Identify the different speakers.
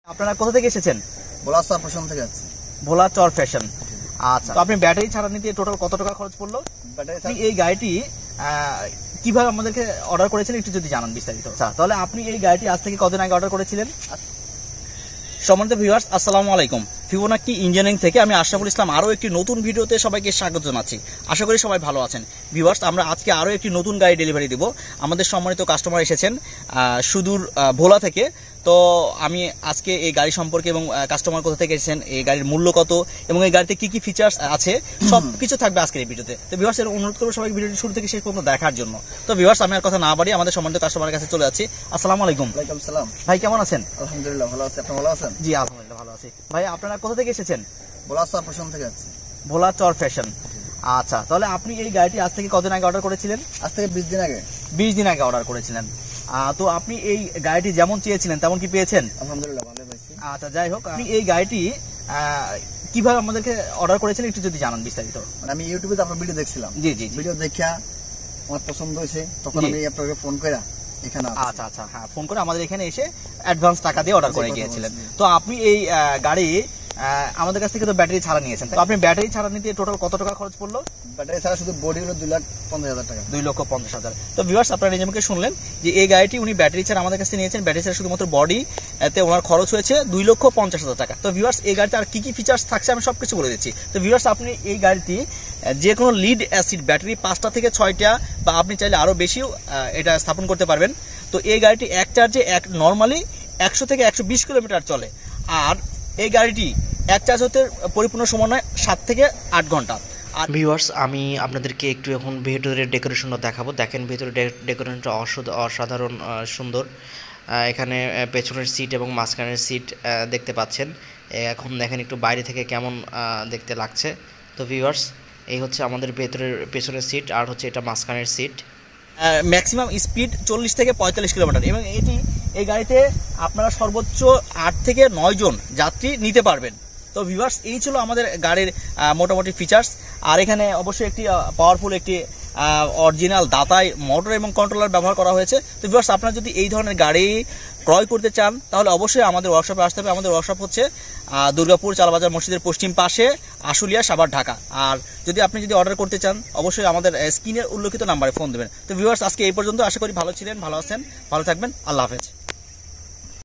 Speaker 1: আপনারা কোথা থেকে এসেছেন?
Speaker 2: ভোলা চর ফ্যাশন থেকে যাচ্ছি।
Speaker 1: ভোলা চর ফ্যাশন। আচ্ছা, তো আপনি ব্যাটারি ছাড়া নিতে টোটাল কত টাকা খরচ পড়লো?
Speaker 2: ব্যাটারি
Speaker 1: এই গাড়িটি কিভাবে আমাদেরকে অর্ডার করেছিলেন একটু যদি জানান বিস্তারিত। আচ্ছা, তাহলে আপনি এই গাড়িটি আজ থেকে কদিন আগে অর্ডার করেছিলেন? সম্মানিত ভিউয়ার্স, আসসালামু আলাইকুম। ভজনক ইঞ্জিনিয়ারিং থেকে আমি আশরাফুল ইসলাম আরও একটি নতুন ভিডিওতে সবাইকে স্বাগত জানাচ্ছি। আশা করি সবাই ভালো আছেন। ভিউয়ার্স, আমরা আজকে আরও একটি নতুন গাড়ি ডেলিভারি দেব। আমাদের সম্মানিত কাস্টমার এসেছেন সুদূর ভোলা থেকে। তো আমি আজকে এই গাড়ি সম্পর্কে এবং কাস্টমার কোথা থেকে এসেছেন, এই গাড়ির মূল্য কত এবং এই গাড়িতে কি কি ফিচার্স আছে সব কিছু থাকবে আজকের এই ভিডিওতে। তো ভিউয়ার্স, অনুরোধ করবো সবাই ভিডিওটি শুরু থেকে শেষ পর্যন্ত দেখার জন্য। তো ভিউয়ার্স, আমি আর কথা না বাড়িয়ে আমাদের সম্মানিত কাস্টমারের কাছে চলে যাচ্ছি। আসসালামু আলাইকুম।
Speaker 2: ওয়ালাইকুম সালাম।
Speaker 1: ভাই কেমন আছেন?
Speaker 2: আলহামদুলিল্লাহ ভালো আছি, আপনি ভালো আছেন?
Speaker 1: জি আলহামদুলিল্লাহ ভালো আছি। ভাই আপনারা কোথা থেকে এসেছেন?
Speaker 2: ভোলা চর ফ্যাশন থেকে যাচ্ছি।
Speaker 1: ভোলা চর ফ্যাশন। আচ্ছা, তাহলে আপনি এই গাড়িটি আজ থেকে কদিন আগে অর্ডার করেছিলেন?
Speaker 2: আজ থেকে 20 দিন আগে।
Speaker 1: 20 দিন আগে অর্ডার করেছিলেন। তো আপনি এই গাড়িটি যেমন চেয়েছিলেন তেমন কি পেয়েছেন?
Speaker 2: আলহামদুলিল্লাহ ভালো পেয়েছি।
Speaker 1: আচ্ছা, যাই হোক, আপনি এই গাড়িটি কিভাবে আমাদেরকে অর্ডার করেছিলেন একটু যদি জানান বিস্তারিত।
Speaker 2: মানে আমি ইউটিউবে আপনার ভিডিও দেখছিলাম।
Speaker 1: জি জি,
Speaker 2: ভিডিও দেখা আমার পছন্দ হয়েছে, তখন আমি আপনাকে ফোন করে এখানে।
Speaker 1: আচ্ছা আচ্ছা, হ্যাঁ, ফোন করে আমাদের এখানে এসে অ্যাডভান্স টাকা দিয়ে অর্ডার করে গিয়েছিলেন। তো আপনি এই গাড়ি আমাদের কাছ থেকে তো ব্যাটারি ছাড়া নিয়েছেন। তো আপনি ব্যাটারি ছাড়া নিতে টোটাল কত টাকা খরচ পড়লো?
Speaker 2: ব্যাটারি ছাড়া শুধু বডি হলো 2,50,000 টাকা।
Speaker 1: 2,50,000। তো ভিউয়ার্স, আপনারা নিজেকে শুনলেন যে এই গাড়িটি উনি ব্যাটারি ছাড়া আমাদের কাছে নিয়েছেন। ব্যাটারি ছাড়া শুধুমাত্র বডি এতে ওনার খরচ হয়েছে 2,50,000 টাকা। তো ভিউয়ার্স, এই গাড়িতে আর কি কি ফিচার্স থাকছে আমি সবকিছু বলে দিচ্ছি। তো ভিউয়ার্স, আপনি এই গাড়িটি যে কোনো লিড অ্যাসিড ব্যাটারি 5টা থেকে 6টা বা আপনি চাইলে আরো বেশিও এটা স্থাপন করতে পারবেন। তো এই গাড়িটি এক চার্জে নর্মালি 100 থেকে 120 কিলোমিটার চলে। আর এই গাড়িটি এক চার্জ হতে পরিপূর্ণ সময় নয় 7 থেকে 8 ঘন্টা। আর
Speaker 3: ভিউয়ার্স, আমি আপনাদেরকে একটু এখন ভেতরের ডেকোরেশনটা দেখাবো। দেখেন, ভেতরের ডেকোরেশনটা অসাধারণ সুন্দর। এখানে পেছনের সিট এবং মাঝখানের সিট দেখতে পাচ্ছেন। এখন দেখেন একটু বাইরে থেকে কেমন দেখতে লাগছে। তো ভিউয়ার্স, এই হচ্ছে আমাদের পেছনের সিট, আর হচ্ছে এটা মাঝখানের সিট।
Speaker 1: ম্যাক্সিমাম স্পিড 40 থেকে 45 কিলোমিটার এবং এই গাড়িতে আপনারা সর্বোচ্চ 8 থেকে 9 জন যাত্রী নিতে পারবেন। তো ভিউয়ার্স, এই ছিল আমাদের গাড়ির মোটামুটি ফিচার্স। আর এখানে অবশ্যই একটি পাওয়ারফুল একটি অরিজিনাল দাতাই মোটর এবং কন্ট্রোলার ব্যবহার করা হয়েছে। তো ভিউয়ার্স, আপনারা যদি এই ধরনের গাড়ি ক্রয় করতে চান তাহলে অবশ্যই আমাদের ওয়ার্কশপে আসতে হবে। আমাদের ওয়ার্কশপ হচ্ছে দুর্গাপুর চালবাজার মসজিদের পশ্চিম পাশে, আশুলিয়া, সাভার, ঢাকা। আর আপনি যদি অর্ডার করতে চান অবশ্যই আমাদের স্ক্রিনের উল্লেখিত নাম্বারে ফোন দেবেন। তো ভিউয়ার্স, আজকে এই পর্যন্ত। আশা করি ভালো ছিলেন, ভালো আছেন, ভালো থাকবেন। আল্লাহ হাফেজ।